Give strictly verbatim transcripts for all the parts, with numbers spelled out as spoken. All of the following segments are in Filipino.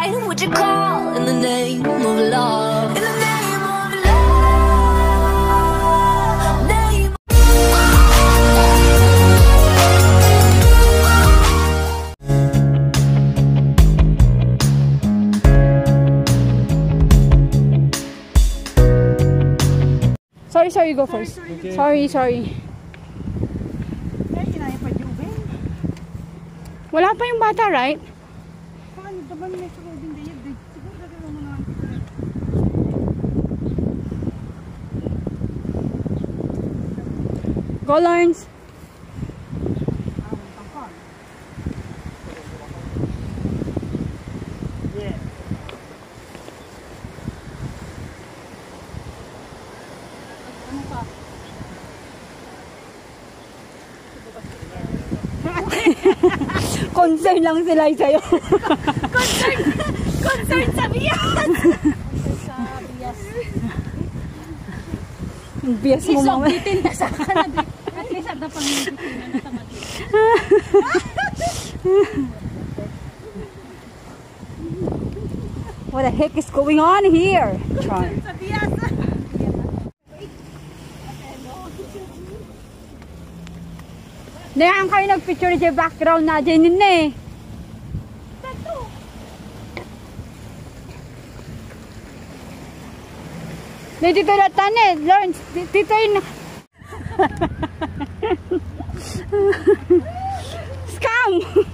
fight? Would you call in the name of love? In the name of love. Name. Sorry, sorry, go first. Okay. Sorry, sorry. Wala pa yung bata, right? Go, Lawrence. Concern lang sila sa'yo. Concern! Concern sa bias! Sa bias. Ang bias mo mga. Bitin na sa kanabit. At least at na pangitin na tamati. What the heck is going on here? Concern sa bias. Nayaan kayo nagpicture sa background na dyan yun eh. Dito na tanin, Lawrence. Dito yun. Scam!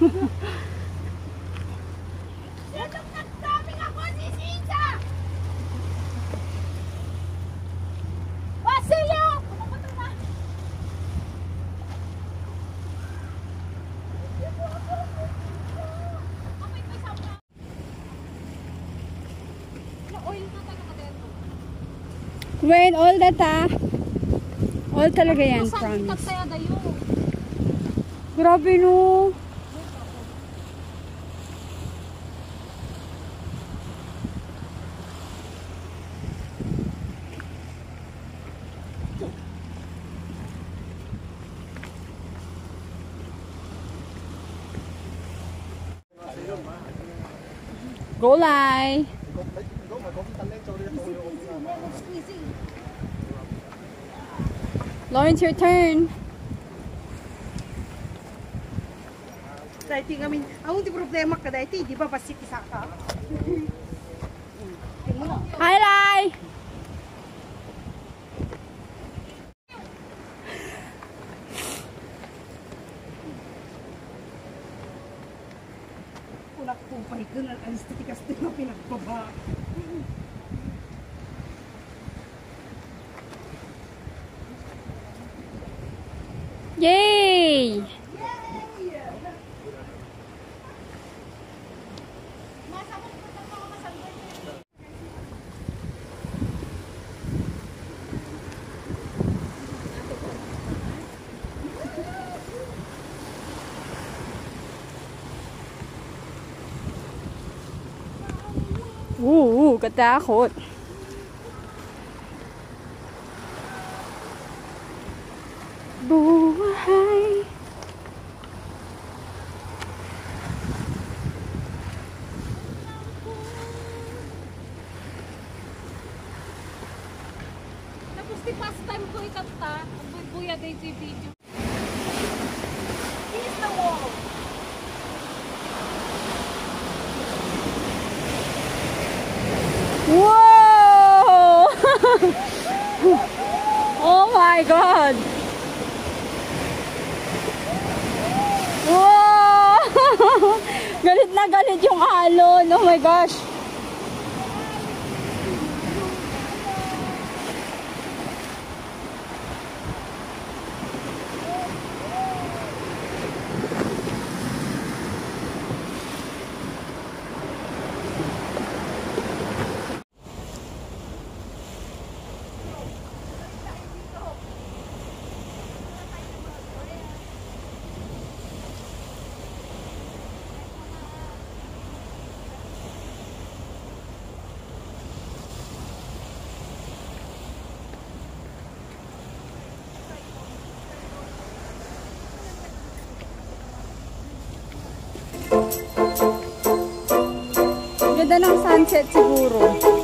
Sinong nagsabing ako si Sisa? Basilio! Pumunta na! When all that ah. All talaga yan, promise. Grabe no. Go Lai. Lawrence, your turn. Dahil kami, ang di problema ka dahil, di ba basik isa ka? Hi Lai. Kulak po pa ito na anesthetikas din na pinagbaba. Yay! Oo, katakot. Buhay. Tapos di past time ko ikanta, ang buya day sa video. Here's the wall. Whoa! Oh my God! Wow! Galit na galit yung alon. Oh my gosh! ganda ng sunset siguro.